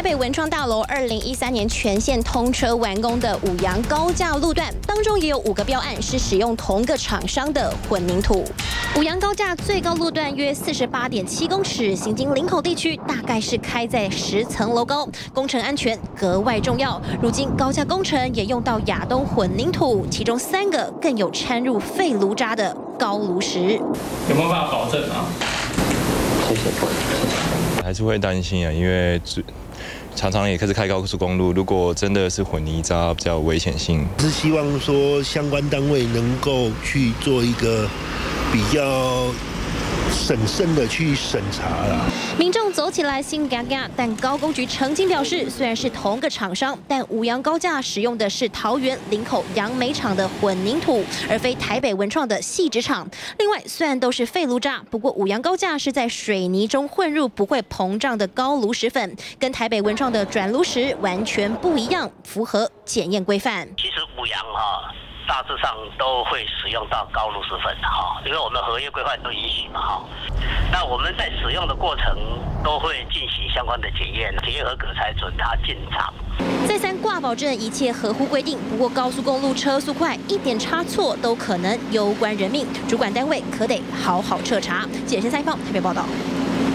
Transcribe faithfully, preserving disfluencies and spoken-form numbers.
北文创大楼二零一三年全线通车完工的五杨高架路段，当中也有五个标案是使用同个厂商的混凝土。五杨高架最高路段约四十八点七公尺，行经林口地区，大概是开在十层楼高，工程安全格外重要。如今高架工程也用到亚东混凝土，其中三个更有掺入废炉渣的高炉石。 有没有办法保证啊？谢谢。 还是会担心啊，因为常常也开始开高速公路，如果真的是混泥渣，比较有危险性。 是希望说相关单位能够去做一个比较审慎的去审查啦。 民众走起来心嘎嘎，但高工局澄清表示，虽然是同个厂商，但五杨高架使用的是桃园林口杨梅厂的混凝土，而非台北文创的细纸厂。另外，虽然都是废炉渣，不过五杨高架是在水泥中混入不会膨胀的高炉石粉，跟台北文创的转炉石完全不一样，符合检验规范。 其实五杨哈。大致上都会使用到高炉石粉哈，因为我们合约规范都允许嘛哈。那我们在使用的过程都会进行相关的检验，检验合格才准它进场。 再三挂保证一切合乎规定，不过高速公路车速快，一点差错都可能攸关人命，主管单位可得好好彻查。记者陈三方台北报道。